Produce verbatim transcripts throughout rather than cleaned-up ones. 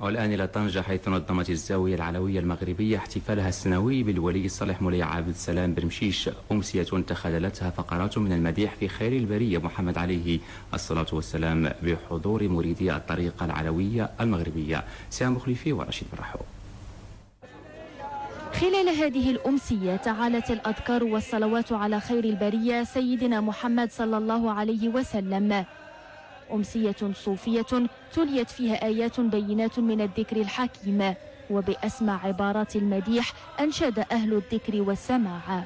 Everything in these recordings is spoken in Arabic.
والآن إلى طنجة، حيث نظمت الزاوية العلوية المغربية احتفالها السنوي بالولي الصالح مولاي عبد السلام برمشيش، أمسية تخللتها فقرات من المديح في خير البرية محمد عليه الصلاة والسلام بحضور مريدي الطريقة العلوية المغربية. سام مخلفي ورشيد برحو. خلال هذه الأمسية تعالت الأذكار والصلوات على خير البرية سيدنا محمد صلى الله عليه وسلم، أمسية صوفية تليت فيها آيات بينات من الذكر الحكيم، وبأسمى عبارات المديح أنشد أهل الذكر والسماع.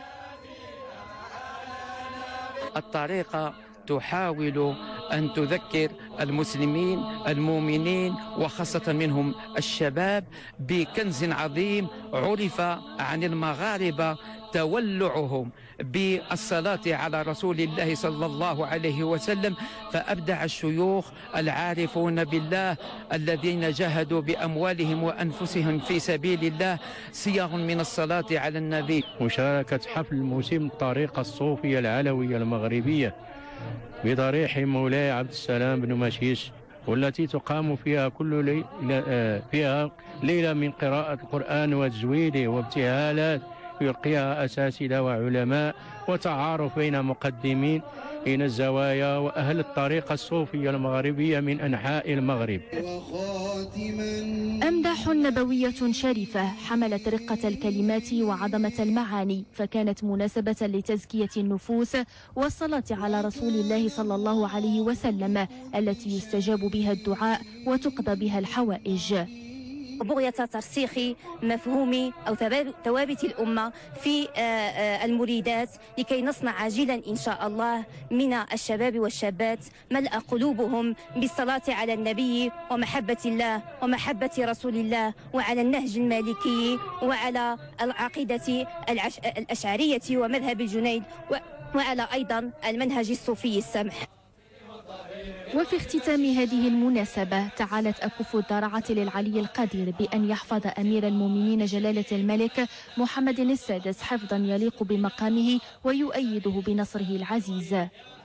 الطريقة تحاول أن تذكر المسلمين المؤمنين وخاصة منهم الشباب بكنز عظيم عرف عن المغاربة تولعهم بالصلاة على رسول الله صلى الله عليه وسلم، فأبدع الشيوخ العارفون بالله الذين جاهدوا بأموالهم وأنفسهم في سبيل الله صيغ من الصلاة على النبي. مشاركة حفل موسم الطريقة الصوفية العلوية المغربية بضريح مولاي عبد السلام بن مشيش، والتي تقام فيها كل ليلة فيها ليلة من قراءة القرآن وتجويده وابتهالات يلقيها أساتذة وعلماء وتعارف بين مقدمين من الزوايا وأهل الطريقة الصوفية المغربية من أنحاء المغرب. أمداح نبوية شريفة حملت رقة الكلمات وعظمة المعاني، فكانت مناسبة لتزكية النفوس والصلاة على رسول الله صلى الله عليه وسلم التي يستجاب بها الدعاء وتقضى بها الحوائج، وبغية ترسيخ مفهوم أو ثوابت الأمة في المريدات لكي نصنع عاجلا إن شاء الله من الشباب والشابات ملأ قلوبهم بالصلاة على النبي ومحبة الله ومحبة رسول الله وعلى النهج المالكي وعلى العقيدة الأشعرية ومذهب الجنيد وعلى أيضا المنهج الصوفي السمح. وفي اختتام هذه المناسبة تعالت أكف الضراعة للعلي القدير بأن يحفظ أمير المؤمنين جلالة الملك محمد السادس حفظا يليق بمقامه ويؤيده بنصره العزيز.